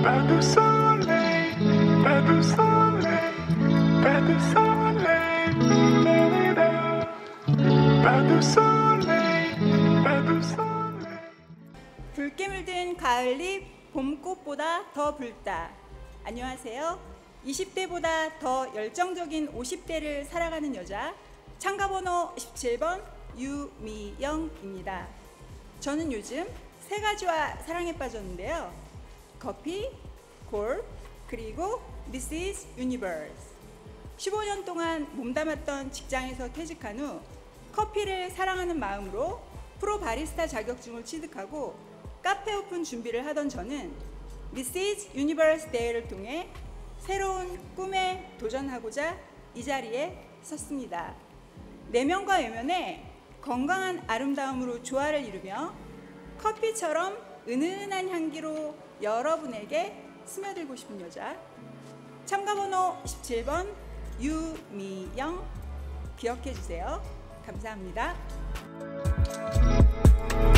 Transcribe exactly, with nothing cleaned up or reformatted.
Pas de soleil, pas de soleil, pas de soleil, da-da-da. Pas de soleil, pas de soleil. 붉게 물든 가을잎 봄꽃보다 더 붉다. 안녕하세요. 이십 대보다 더 열정적인 오십 대를 살아가는 여자 참가번호 십칠 번 유미영입니다. 저는 요즘 세 가지와 사랑에 빠졌는데요. 커피, 골, 그리고 This is Universe. 십오 년 동안 몸담았던 직장에서 퇴직한 후 커피를 사랑하는 마음으로 프로 바리스타 자격증을 취득하고 카페 오픈 준비를 하던 저는 This is Universe 대회를 통해 새로운 꿈에 도전하고자 이 자리에 섰습니다. 내면과 외면에 건강한 아름다움으로 조화를 이루며 커피처럼 은은한 향기로 여러분에게 스며들고 싶은 여자 참가번호 십칠 번 유미영 기억해 주세요. 감사합니다.